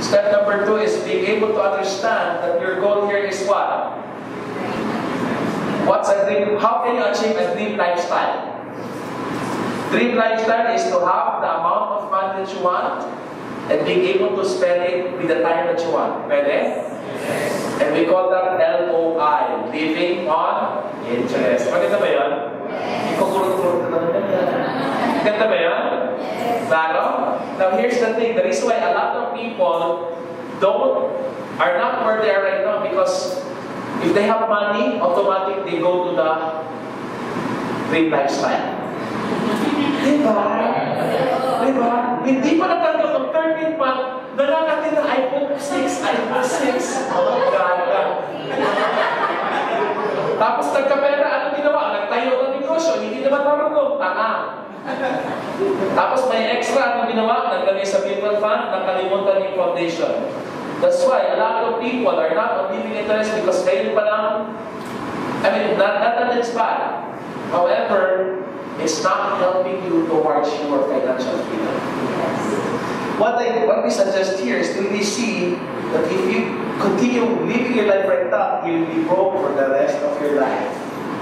Step number 2 is being able to understand that your goal here is what? What's a dream? How can you achieve a dream lifestyle? Dream lifestyle is to have the amount of money that you want and being able to spend it with the time that you want. Pwede? Yes. And we call that LOI, living on interest. Maganda ba yun? Yes. Maganda ba yun? Yes. Claro? Now here's the thing. The reason why a lot of people are not where they are right now because if they have money, automatically they go to the dream lifestyle. Diba? Diba? Hindi pa natanggap ng 13th month, natin na iPhone 6, iPhone 6. Oh, ganda. Tapos nagkapera, ano ginawa? Nagtayo ng negosyo, hindi naman marunong. Tanga. Tapos may extra, ano ginawa? Naglagay sa mutual fund, nakalimutan yung foundation. That's why a lot of people are not on living interest because kayo pa lang, not that it's bad. However, it's not helping you towards your financial freedom. What we suggest here is to really see that if you continue living your life right now, you'll be broke for the rest of your life.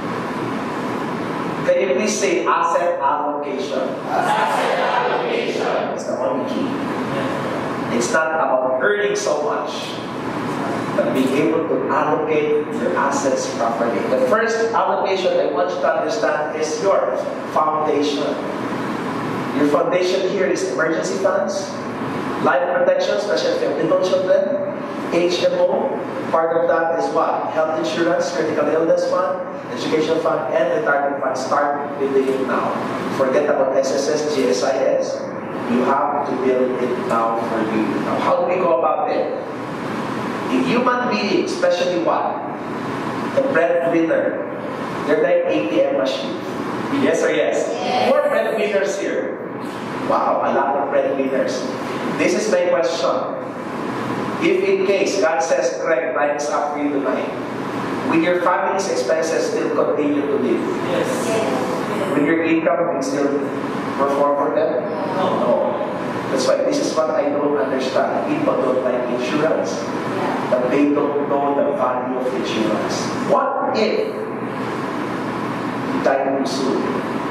Can you please say asset allocation? Asset allocation. It's the only key. It's not about earning so much, but being able to allocate your assets properly. The first allocation I want you to understand is your foundation. Your foundation here is emergency funds, life protection, especially if you have little children, HMO. Part of that is what? Health insurance, critical illness fund, education fund, and retirement fund. Start building it now. Forget about SSS, GSIS. You have to build it now for you. Now, how do we go about it? The human being, especially what? The breadwinner. They're like ATM machine. Yes or yes? Yes. More breadwinners here. Wow, a lot of breadwinners. This is my question. If in case God says, Greg, time is up for you tonight, will your family's expenses still continue to live? Yes. Will your income still perform for them? No. That's why this is what I don't understand. People don't like insurance, but they don't know the value of insurance. What if you die too soon?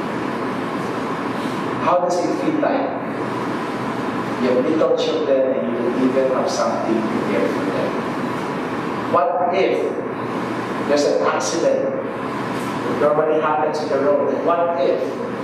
How does it feel like? You have little children and you don't even have something prepared for them. What if there's an accident that normally happens on the road? And what if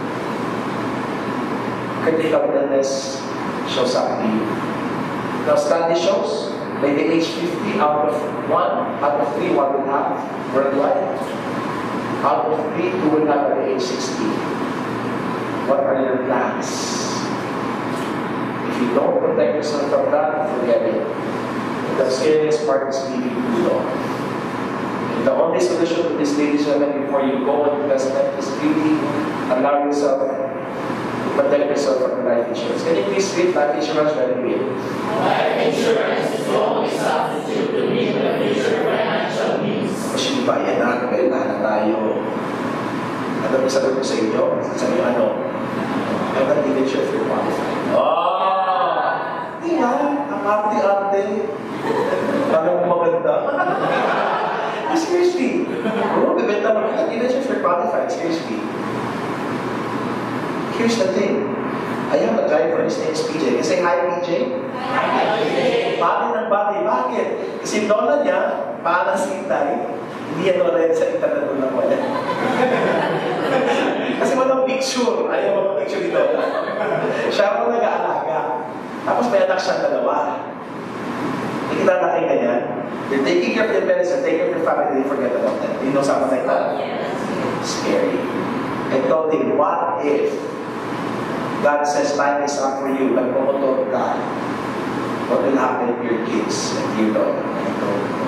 critical illness shows up to you? Now study shows, by the age 50, out of 3, one will have worldwide. Out of 3, 2 will have at the age 60. What are your plans? If you don't protect yourself from that, forget it. The scariest part is leaving too long. And the only solution to this, ladies and gentlemen, before you go on investment is really allow yourself to protect yourself from life insurance. Can you please read life insurance when you read? Life insurance is the only substitute to meet the future financial needs. Kasi ba yan na, kailangan tayo. Ano ba sabi ko sa inyo? Sabi nyo ano? I'm not even sure if you're qualified. Oh! Di ba? Ang arte-arte. Parang maganda. Seriously. Oh, bibenta mo. I'm not even sure if you're qualified. Seriously. Here's the thing. I have a driver. His name is PJ. Can you say hi, PJ? Hi, PJ. Bati ng bati. Bakit? Kasi lola niya, parang sintay. Hindi yan lola yan sa internet lang wala. Kasi walang picture. Ayaw walang picture dito. Siya ako nag-aalaga. Tapos may anak siyang dalawa. Nakita na kayo ganyan. You're taking care of your parents, you're taking care of your family, you forget about them. You know something like that? Scary. I told him, what if God says time is up for you, nagpumotor ka? What will happen to your kids and your daughter? I told him,